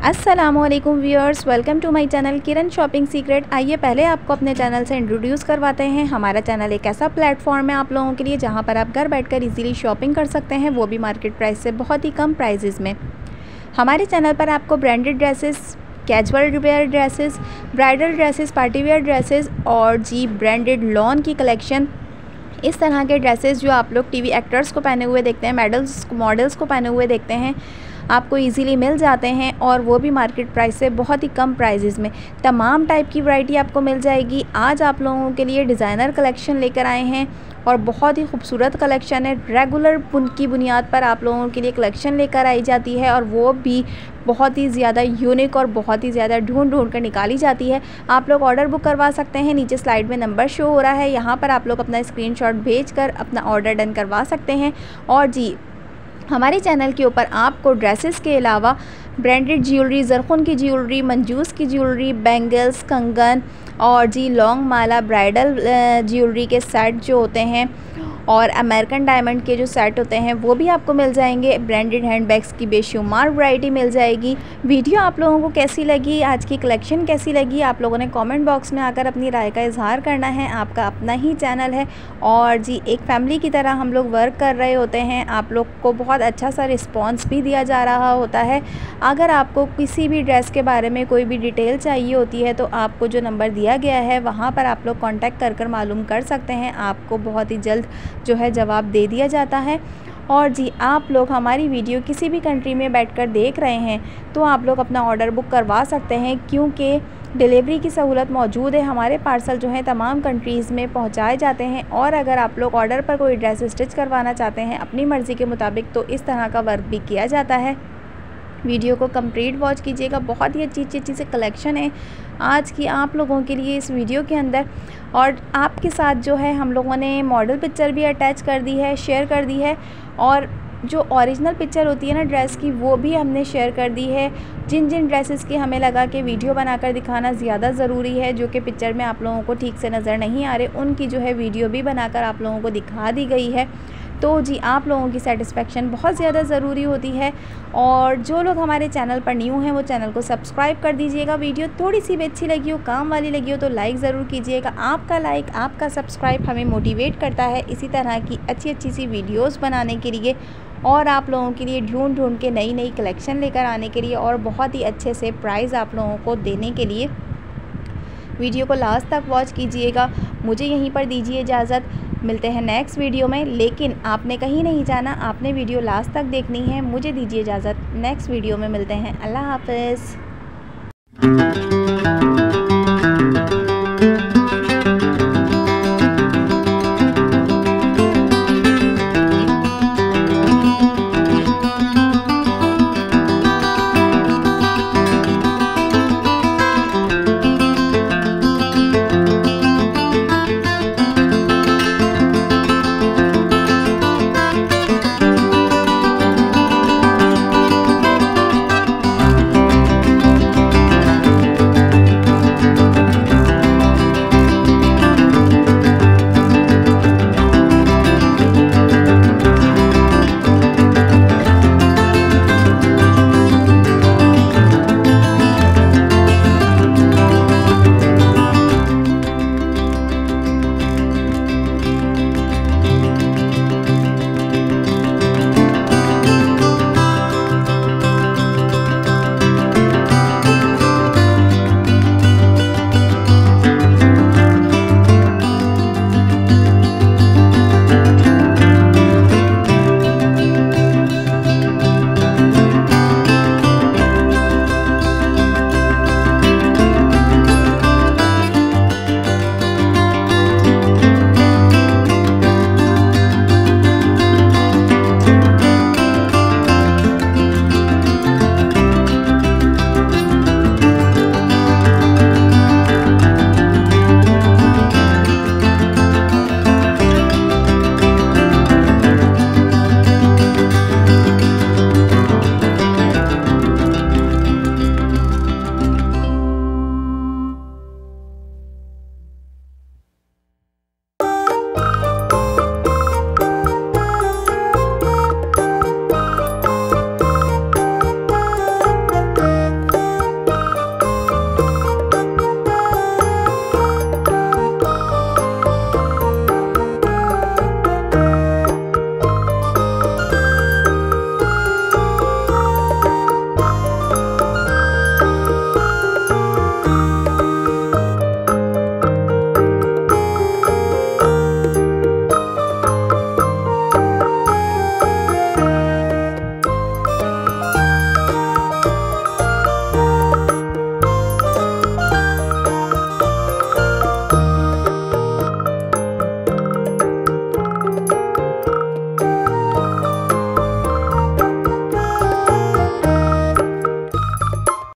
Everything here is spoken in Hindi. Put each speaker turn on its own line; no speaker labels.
अस्सलामुअलैकुम viewers, welcome to my channel Kiran shopping secret. आइए पहले आपको अपने चैनल से इंट्रोड्यूस करवाते हैं। हमारा चैनल एक ऐसा प्लेटफॉर्म है आप लोगों के लिए जहां पर आप घर बैठकर इजीली शॉपिंग कर सकते हैं, वो भी मार्केट प्राइस से बहुत ही कम प्राइजेस में। हमारे चैनल पर आपको branded dresses, casual wear dresses, bridal dresses, party wear dresses और ब्रांडेड लॉन की कलेक्शन, इस तरह के ड्रेसेस जो आप लोग टीवी एक्टर्स को पहने हुए देखते हैं, मॉडल्स को पहने हुए देखते हैं, आपको इजीली मिल जाते हैं और वो भी मार्केट प्राइस से बहुत ही कम प्राइजेज़ में। तमाम टाइप की वैरायटी आपको मिल जाएगी। आज आप लोगों के लिए डिज़ाइनर कलेक्शन लेकर आए हैं और बहुत ही खूबसूरत कलेक्शन है। रेगुलर की बुनियाद पर आप लोगों के लिए कलेक्शन लेकर आई जाती है और वो भी बहुत ही ज़्यादा यूनिक और बहुत ही ज़्यादा ढूंढ कर निकाली जाती है। आप लोग ऑर्डर बुक करवा सकते हैं, नीचे स्लाइड में नंबर शो हो रहा है, यहाँ पर आप लोग अपना स्क्रीनशॉट भेजकर अपना ऑर्डर डन करवा सकते हैं। और हमारे चैनल के ऊपर आपको ड्रेसेस के अलावा ब्रांडेड ज्वेलरी, जरखुन की ज्वेलरी, मंजूस की ज्वेलरी, बैंगल्स, कंगन और लॉन्ग माला ब्राइडल ज्वेलरी के सेट जो होते हैं और अमेरिकन डायमंड के जो सेट होते हैं वो भी आपको मिल जाएंगे। ब्रांडेड हैंडबैग्स की बेशुमार वैरायटी मिल जाएगी। वीडियो आप लोगों को कैसी लगी, आज की कलेक्शन कैसी लगी, आप लोगों ने कमेंट बॉक्स में आकर अपनी राय का इजहार करना है। आपका अपना ही चैनल है और एक फैमिली की तरह हम लोग वर्क कर रहे होते हैं। आप लोग को बहुत अच्छा सा रिस्पॉन्स भी दिया जा रहा होता है। अगर आपको किसी भी ड्रेस के बारे में कोई भी डिटेल चाहिए होती है तो आपको जो नंबर दिया गया है वहाँ पर आप लोग कॉन्टैक्ट कर मालूम कर सकते हैं। आपको बहुत ही जल्द जो है जवाब दे दिया जाता है। और आप लोग हमारी वीडियो किसी भी कंट्री में बैठकर देख रहे हैं तो आप लोग अपना ऑर्डर बुक करवा सकते हैं, क्योंकि डिलीवरी की सहूलत मौजूद है। हमारे पार्सल जो हैं तमाम कंट्रीज़ में पहुंचाए जाते हैं और अगर आप लोग ऑर्डर पर कोई ड्रेस स्टिच करवाना चाहते हैं अपनी मर्ज़ी के मुताबिक तो इस तरह का वर्क भी किया जाता है। वीडियो को कंप्लीट वॉच कीजिएगा, बहुत ही अच्छी से कलेक्शन है आज की आप लोगों के लिए इस वीडियो के अंदर। और आपके साथ जो है हम लोगों ने मॉडल पिक्चर भी अटैच कर दी है, शेयर कर दी है, और जो ओरिजिनल पिक्चर होती है ना ड्रेस की वो भी हमने शेयर कर दी है। जिन ड्रेसेस की हमें लगा कि वीडियो बनाकर दिखाना ज़्यादा ज़रूरी है, जो कि पिक्चर में आप लोगों को ठीक से नज़र नहीं आ रहे, उनकी जो है वीडियो भी बनाकर आप लोगों को दिखा दी गई है। तो आप लोगों की सेटिस्फेक्शन बहुत ज़्यादा ज़रूरी होती है। और जो लोग हमारे चैनल पर न्यू हैं वो चैनल को सब्सक्राइब कर दीजिएगा। वीडियो थोड़ी सी भी अच्छी लगी हो, काम वाली लगी हो तो लाइक ज़रूर कीजिएगा। आपका लाइक, आपका सब्सक्राइब हमें मोटिवेट करता है इसी तरह की अच्छी सी वीडियोज़ बनाने के लिए और आप लोगों के लिए ढूंढ के नई कलेक्शन लेकर आने के लिए और बहुत ही अच्छे से प्राइस आप लोगों को देने के लिए। वीडियो को लास्ट तक वॉच कीजिएगा। मुझे यहीं पर दीजिए इजाज़त, मिलते हैं नेक्स्ट वीडियो में। लेकिन आपने कहीं नहीं जाना, आपने वीडियो लास्ट तक देखनी है। मुझे दीजिए इजाज़त, नेक्स्ट वीडियो में मिलते हैं। अल्लाह हाफ़िज़।